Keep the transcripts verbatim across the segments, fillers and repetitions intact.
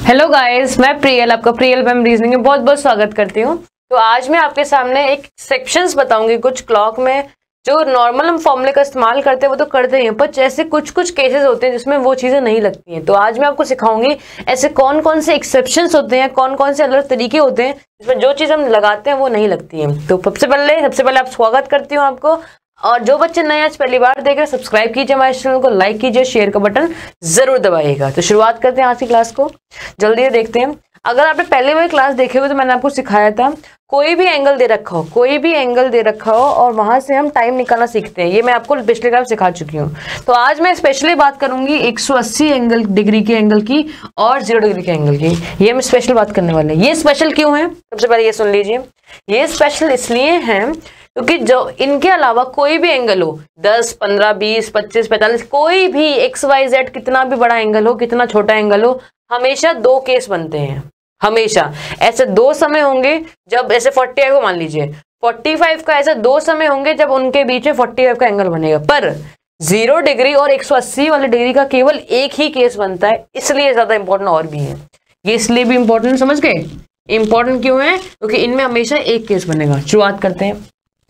Hello guys, मैं प्रियल आपका Priyal ma'am reasoning में बहुत बहुत स्वागत करती हूँ। तो आज मैं आपके सामने एक सेक्शंस बताऊंगी कुछ क्लॉक में जो नॉर्मल हम फॉर्मूले का इस्तेमाल करते हैं वो तो करते ही हैं, पर ऐसे कुछ कुछ केसेस होते हैं जिसमें वो चीजें नहीं लगती हैं। तो आज मैं आपको सिखाऊंगी ऐसे कौन कौन से एक्सेप्शंस होते हैं, कौन कौन से अलग तरीके होते हैं जिसमें जो चीज हम लगाते हैं वो नहीं लगती है। तो सबसे पहले सबसे पहले आप स्वागत करती हूँ आपको, और जो बच्चे नए आज पहली बार देख रहे हैं सब्सक्राइब कीजिए हमारे चैनल को, लाइक कीजिए, शेयर का बटन जरूर दबाइएगा। तो शुरुआत करते हैं आज की क्लास को, जल्दी देखते हैं। अगर आपने पहले वाली क्लास देखे हुए तो मैंने आपको सिखाया था कोई भी एंगल दे रखा हो, कोई भी एंगल दे रखा हो और वहां से हम टाइम निकालना सीखते हैं। ये मैं आपको पिछले क्लास सिखा चुकी हूँ। तो आज मैं स्पेशली बात करूंगी एक सौ अस्सी एंगल डिग्री के एंगल की और जीरो डिग्री के एंगल की। ये मैं स्पेशल बात करने वाले हैं। ये स्पेशल क्यों है, सबसे पहले ये सुन लीजिए। ये स्पेशल इसलिए है क्योंकि जो इनके अलावा कोई भी एंगल हो, दस, पंद्रह, बीस, पच्चीस, पैंतालीस, कोई भी एक्स वाई जेड कितना भी बड़ा एंगल हो, कितना छोटा एंगल हो, हमेशा दो केस बनते हैं। हमेशा ऐसे दो समय होंगे जब ऐसे पैंतालीस को मान लीजिए, पैंतालीस का ऐसे दो समय होंगे जब उनके बीच में पैंतालीस का एंगल बनेगा। पर जीरो डिग्री और एक सौ अस्सी वाले डिग्री का केवल एक ही केस बनता है, इसलिए ज्यादा इंपॉर्टेंट और भी है। ये इसलिए भी इंपॉर्टेंट, समझ गए इंपॉर्टेंट क्यों है, क्योंकि इनमें हमेशा एक केस बनेगा। शुरुआत करते हैं।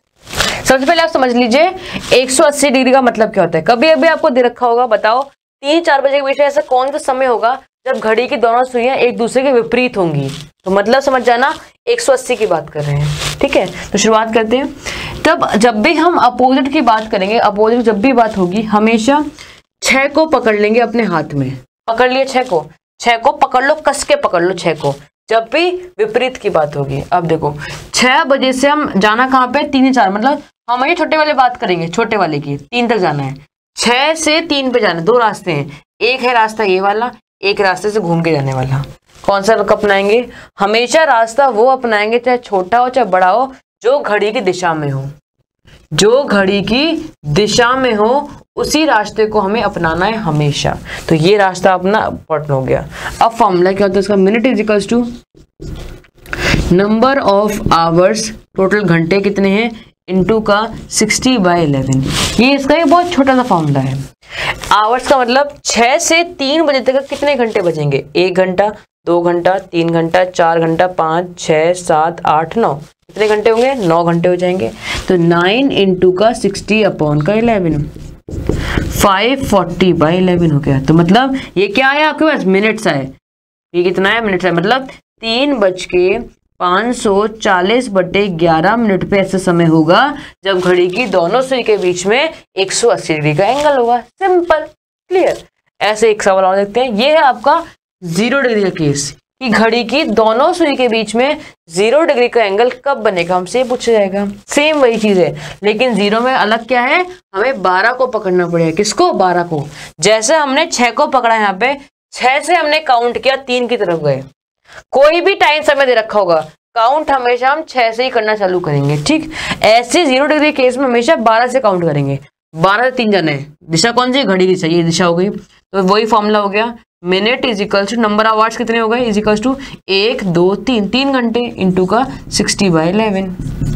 सबसे पहले आप समझ लीजिए एक सौ अस्सी डिग्री का मतलब क्या होता है। कभी अभी आपको दे रखा होगा, बताओ तीन चार बजे के बीच में ऐसा कौन सा समय होगा जब घड़ी की दोनों सुइयां एक दूसरे के विपरीत होंगी। तो मतलब समझ जाना एक सौ अस्सी की बात कर रहे हैं, ठीक है। तो शुरुआत करते हैं। तब जब भी हम अपोजिट की बात करेंगे, अपोजिट जब भी बात होगी, हमेशा छह को पकड़ लेंगे अपने हाथ में। पकड़ लिए छह को, छह को पकड़ लो, कस के पकड़ लो छह को, जब भी विपरीत की बात होगी। अब देखो छह बजे से हम जाना कहाँ पे, तीन चार, मतलब हम ये छोटे वाले बात करेंगे, छोटे वाले की तीन तक जाना है। छह से तीन पे जाना, दो रास्ते हैं, एक है रास्ता ये वाला, एक रास्ते से घूम के जाने वाला। कौन सा अपनाएंगे, हमेशा रास्ता वो अपनाएंगे चाहे छोटा हो चाहे बड़ा हो, जो घड़ी की दिशा में हो, जो घड़ी की दिशा में हो उसी रास्ते को हमें अपनाना है हमेशा। तो ये रास्ता अपना इम्पोर्टेंट हो गया। अब फॉर्मूला क्या होता है इसका, minute is equals to number of hours, total घंटे कितने हैं, इनटू का साठ बाई इलेवन। ये इसका एक बहुत छोटा सा फॉर्मूला है। आवर्स का मतलब छह से तीन बजे तक कितने घंटे बचेंगे, एक घंटा, दो घंटा, तीन घंटा, चार घंटा, पाँच, छः, सात, आठ, नौ, कितने घंटे होंगे, नौ घंटे हो जाएंगे। तो नाइन इंटू का सिक्सटी अपॉन का eleven, five forty by eleven हो गया। तो मतलब ये क्या है आपके पास, मिनट्स है। ये कितना है, मिनट्स है। मतलब तीन बज के पाँच सौ चालीस बटे ग्यारह मिनट पे ऐसा समय होगा जब घड़ी की दोनों सुई के बीच में एक सौ अस्सी डिग्री का एंगल होगा। Simple, clear. ऐसे एक सवाल और देखते हैं। ये है आपका जीरो डिग्री का केस कि घड़ी की दोनों सुई के बीच में जीरो डिग्री का एंगल कब बनेगा, हमसे पूछा जाएगा। सेम वही चीज है, लेकिन जीरो में अलग क्या है, हमें बारह को पकड़ना पड़ेगा। किसको, बारह को। जैसे हमने छह को पकड़ा, यहाँ पे छह से हमने काउंट किया, तीन की तरफ गए। कोई भी टाइम समय दे रखा होगा, काउंट हमेशा हम छह से ही करना चालू करेंगे, ठीक। ऐसे जीरो डिग्री केस में हमेशा बारह से काउंट करेंगे। बारह से तीन जाने, दिशा कौन सी, घड़ी की दिशा, ये दिशा हो गई। तो वही फॉर्मूला हो गया, minute is equal to number of hours कितने हो गए, इज इक्वल टू एक, दो, तीन, तीन घंटे इंटू का सिक्सटी बाई इलेवन।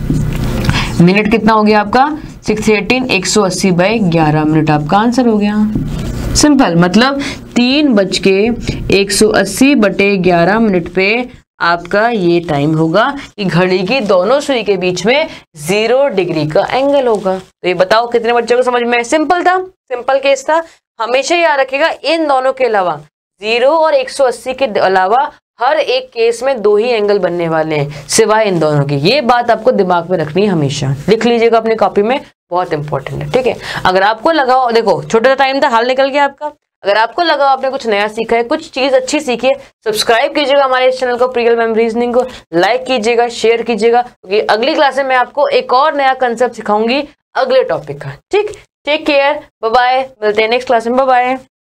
मिनट कितना हो गया आपका, सिक्स एटीन, एक सौ अस्सी बाई ग्यारह मिनट आपका आंसर हो गया। सिंपल, मतलब तीन बज के एक सौ अस्सी बटे ग्यारह मिनट पे आपका ये टाइम होगा कि घड़ी की दोनों सुई के बीच में जीरो डिग्री का एंगल होगा। तो ये बताओ कितने बच्चों को समझ में, सिंपल था, सिंपल केस था। हमेशा याद रखिएगा इन दोनों के अलावा, जीरो और एक सौ अस्सी के अलावा हर एक केस में दो ही एंगल बनने वाले हैं, सिवाय इन दोनों की। ये बात आपको दिमाग में रखनी है, हमेशा लिख लीजिएगा अपनी कॉपी में, बहुत इंपॉर्टेंट है, ठीक है। अगर आपको लगा, देखो छोटा सा टाइम था, हाल निकल गया आपका। अगर आपको लगा आपने कुछ नया सीखा है, कुछ चीज अच्छी सीखी है, सब्सक्राइब कीजिएगा हमारे इस चैनल को, प्रियल मैम रीजनिंग को, लाइक कीजिएगा, शेयर कीजिएगा, क्योंकि अगली क्लास में मैं आपको एक और नया कंसेप्ट सिखाऊंगी अगले टॉपिक का, ठीक। टेक केयर, बाय बाय, मिलते हैं नेक्स्ट क्लास में, बाय बाय।